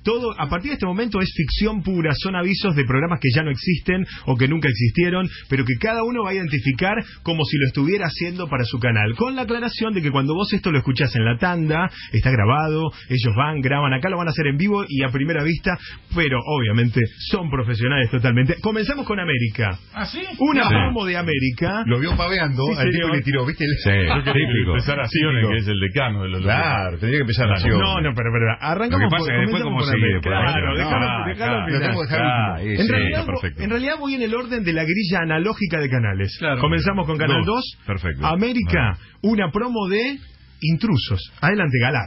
todo, a partir de este momento es ficción pura, son avisos de programas que ya no existen o que nunca existieron, pero que cada uno va a identificar como si lo estuviera haciendo para su canal, con la aclaración de que cuando vos esto lo escuchás en la tanda, está grabado, ellos van, graban, acá lo van a hacer en vivo y a primera vista, pero obviamente son profesionales totalmente. Comenzamos con América. ¿Ah, sí? Una promo de América. Lo vio paveando, Sí, al tipo señor. le tiró, ¿viste? Típico. Empezar a Siones, que es el decano de los Claro, tendría que empezar a Siones. No, pero arrancamos Lo que pasa es que después comenzamos como por sigue, América. Claro, déjalo al final. Lo tengo que dejar último. En realidad voy en el orden de la grilla analógica de canales. Claro. Comenzamos con Canal 2. Perfecto. América, una promo de Intrusos. Adelante, Galar.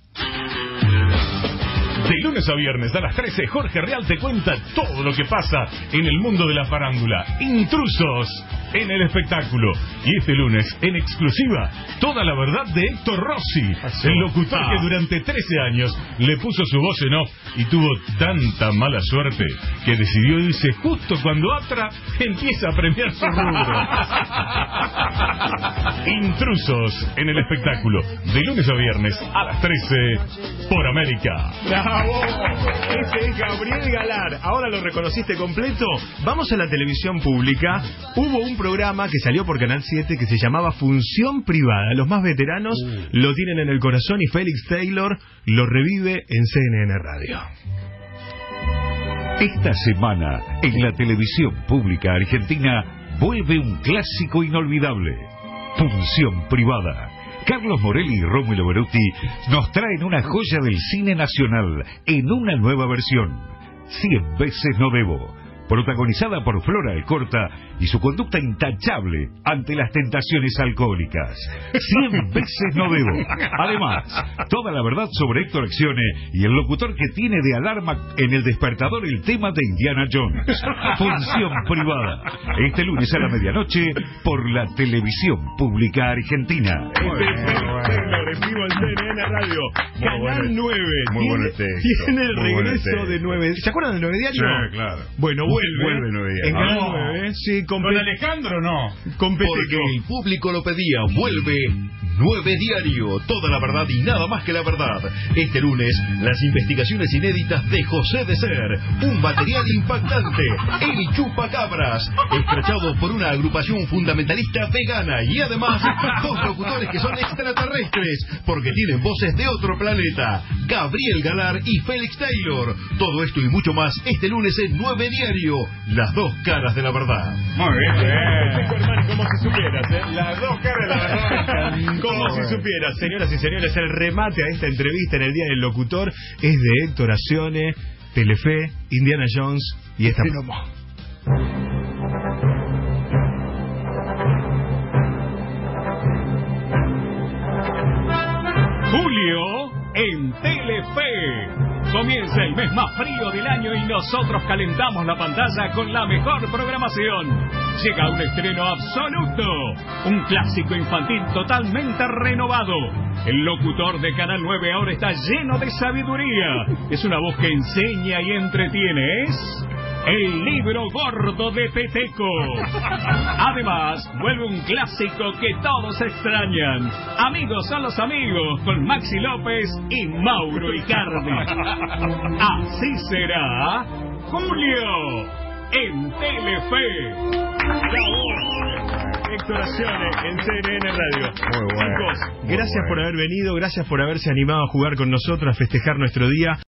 De lunes a viernes a las 13, Jorge Real te cuenta todo lo que pasa en el mundo de la farándula. Intrusos en el espectáculo. Y este lunes, en exclusiva, toda la verdad de Héctor Rossi, el locutor que durante 13 años le puso su voz en off y tuvo tanta mala suerte que decidió irse justo cuando Atra empieza a premiar su rubro. Intrusos en el espectáculo. De lunes a viernes a las 13 por América. ¡Bravo! Ese es Gabriel Galar. Ahora lo reconociste completo. Vamos a la televisión pública. Hubo un programa que salió por Canal 7 que se llamaba Función Privada. Los más veteranos lo tienen en el corazón y Félix Taylor lo revive en CNN Radio. Esta semana, en la televisión pública argentina, vuelve un clásico inolvidable. Función Privada. Carlos Morelli y Rómulo Beruti nos traen una joya del cine nacional en una nueva versión. 100 veces no debo. Protagonizada por Flora Alcorta y su conducta intachable ante las tentaciones alcohólicas. 100 veces no debo. Además, toda la verdad sobre Héctor Accione y el locutor que tiene de alarma en el despertador el tema de Indiana Jones. Función Privada. Este lunes a la medianoche por la televisión pública argentina. Taylor en vivo en CNN Radio. Canal 9. Muy bueno el texto. Tiene el Muy bueno el regreso texto. de 9. ¿Se acuerdan del 9 diario? Sí, claro. Bueno, Vuelve 9 diario. en Canal No. 9. Sí, ¿Con Alejandro no? con Porque Peteco. el público lo pedía. Vuelve 9 diario. Toda la verdad y nada más que la verdad. Este lunes, las investigaciones inéditas de José de Ser. Un material impactante. El Chupacabras. Escrachado por una agrupación fundamentalista vegana. Y además, dos locutores que son extraterrestres. Porque tienen voces de otro planeta. Gabriel Galar y Félix Taylor. Todo esto y mucho más este lunes en 9 diario. Las dos caras de la verdad. Muy bien. Hermano, como si supieras, ¿eh? Las dos caras de la verdad. Como si supieras, señoras y señores, el remate a esta entrevista en el Día del Locutor es de Héctor Accione, Telefe, Indiana Jones y esta promo. Julio en Telefe. Comienza el mes más frío del año y nosotros calentamos la pantalla con la mejor programación. Llega un estreno absoluto, un clásico infantil totalmente renovado. El locutor de Canal 9 ahora está lleno de sabiduría. Es una voz que enseña y entretiene. Es El Libro Gordo de Peteco. Además, vuelve un clásico que todos extrañan. Amigos son los amigos, con Maxi López y Mauro Icardi. Así será Julio en Telefe. Héctor Accione en CNN Radio. Muy bueno. Chicos, Muy gracias bueno. por haber venido, gracias por haberse animado a jugar con nosotros, a festejar nuestro día.